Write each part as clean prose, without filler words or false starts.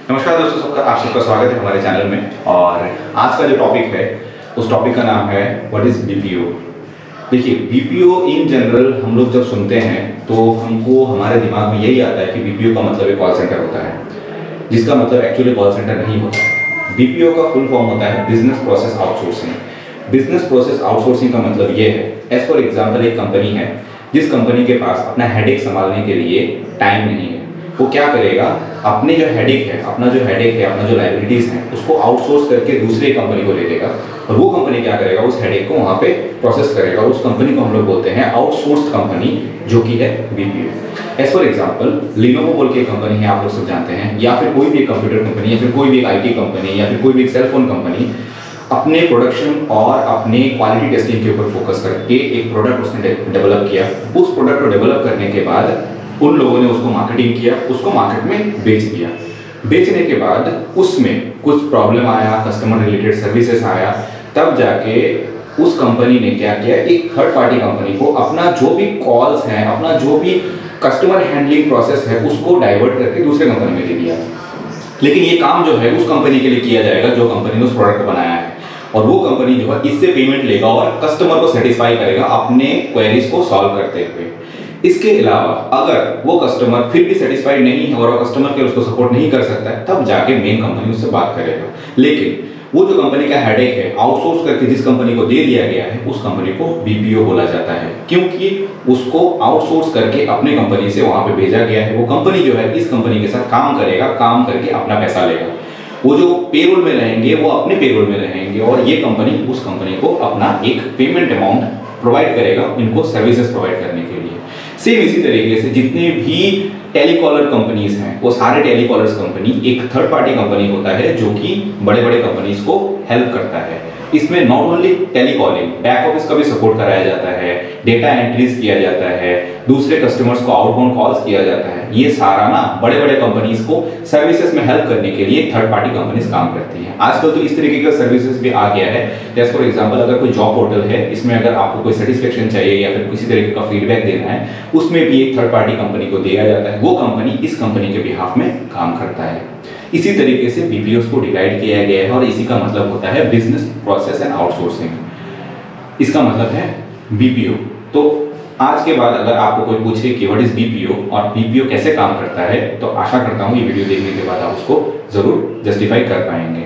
नमस्कार दोस्तों, आप सबका स्वागत है हमारे चैनल में। और आज का जो टॉपिक है उस टॉपिक का नाम है व्हाट इज बीपीओ। देखिए, बीपीओ इन जनरल हम लोग जब सुनते हैं तो हमको हमारे दिमाग में यही आता है कि बीपीओ का मतलब एक कॉल सेंटर होता है, जिसका मतलब एक्चुअली कॉल सेंटर नहीं होता है। बीपीओ का फुल फॉर्म होता है business process outsourcing. Business process outsourcing का मतलब ये है, एज फॉर एग्जाम्पल एक कंपनी है जिस कंपनी के पास अपना हेडेक संभालने के लिए टाइम नहीं है। वो क्या करेगा, अपने जो हेडेक है, अपना जो लाइबिलिटीज है, उसको आउटसोर्स करके दूसरे कंपनी को ले लेगा और वो कंपनी क्या करेगा, उस हेडेक को वहां पे प्रोसेस करेगा। उस कंपनी को हम लोग बोलते हैं आउटसोर्स्ड कंपनी, जो कि है BPO. As for example Lenovo बोल के कंपनी है, आप लोग सब जानते हैं, या फिर कोई भी एक कंप्यूटर कंपनी, या फिर कोई भी एक आईटी कंपनी, या फिर कोई भी एक सेलफोन कंपनी अपने प्रोडक्शन और अपने क्वालिटी टेस्टिंग के ऊपर फोकस करके एक प्रोडक्ट उसने डेवलप किया। उस प्रोडक्ट को डेवलप करने के बाद उन लोगों ने उसको मार्केटिंग किया, उसको मार्केट में बेच दिया। बेचने के बाद उसमें कुछ प्रॉब्लम आया, कस्टमर रिलेटेड सर्विसेज आया, तब जाके उस कंपनी ने क्या किया, एक थर्ड पार्टी कंपनी को अपना जो भी कॉल्स हैं, अपना जो भी कस्टमर हैंडलिंग प्रोसेस है, उसको डाइवर्ट करके दूसरे कंपनी में दे दिया। लेकिन ये काम जो है उस कंपनी के लिए किया जाएगा जो कंपनी ने उस प्रोडक्ट को बनाया है, और वो कंपनी जो है इससे पेमेंट लेगा और कस्टमर को सेटिस्फाई करेगा अपने क्वेरीज को सॉल्व करते हुए। इसके अलावा अगर वो कस्टमर फिर भी सेटिस्फाइड नहीं है और वो कस्टमर केयर उसको सपोर्ट नहीं कर सकता है, तब जाके मेन कंपनी उससे बात करेगा। लेकिन वो जो कंपनी का हेडेक है आउटसोर्स करके जिस कंपनी को दे दिया गया है, उस कंपनी को बीपीओ बोला जाता है, क्योंकि उसको आउटसोर्स करके अपने कंपनी से वहां पे भेजा गया है। वो कंपनी जो है इस कंपनी के साथ काम करेगा, काम करके अपना पैसा लेगा। वो जो पेरोल में रहेंगे वो अपने पेरोल में रहेंगे और ये कंपनी उस कंपनी को अपना एक पेमेंट अमाउंट प्रोवाइड करेगा इनको सर्विसेज प्रोवाइड करने के लिए। सेम इसी तरीके से जितने भी टेलीकॉलर कंपनीज हैं, वो सारे टेलीकॉलर्स कंपनी एक थर्ड पार्टी कंपनी होता है जो कि बड़े बड़े कंपनीज को हेल्प करता है। इसमें not only telecalling, back office का भी सपोर्ट कराया जाता है, डेटा एंट्रीज किया जाता है, दूसरे कस्टमर्स को आउटबाउंड कॉल्स किया जाता है। ये सारा ना बड़े बड़े कंपनीज को सर्विसेज में हेल्प करने के लिए थर्ड पार्टी कंपनीज काम करती हैं। आजकल तो इस तरीके का सर्विसेज भी आ गया है। जैसे फॉर एग्जांपल अगर कोई जॉब पोर्टल है, इसमें अगर आपको कोई सेटिस्फेक्शन चाहिए या फिर किसी तरीके का फीडबैक देना है, उसमें भी एक थर्ड पार्टी कंपनी को दिया जाता है। वो कंपनी इस कंपनी के बिहाफ में काम करता है। इसी तरीके से बीपीओस को डिवाइड किया गया है और इसी का मतलब होता है बिजनेस प्रोसेस एंड आउटसोर्सिंग। इसका मतलब है बीपीओ। तो आज के बाद अगर आपको कोई पूछे कि व्हाट इज बीपीओ और बीपीओ कैसे काम करता है, तो आशा करता हूँ ये वीडियो देखने के बाद आप उसको जरूर जस्टिफाई कर पाएंगे।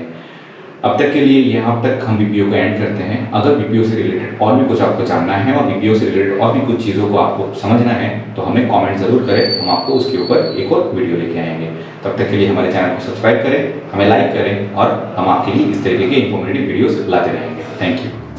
अब तक के लिए यहाँ तक हम बीपीओ को एंड करते हैं। अगर बीपीओ से रिलेटेड और भी कुछ आपको जानना है और बीपीओ से रिलेटेड और भी कुछ चीज़ों को आपको समझना है, तो हमें कमेंट जरूर करें, हम आपको उसके ऊपर एक और वीडियो लेके आएंगे। तब तक के लिए हमारे चैनल को सब्सक्राइब करें, हमें लाइक करें और हम आपके लिए इस तरीके के इंफॉर्मेटिव वीडियोस लाते रहेंगे। Thank you.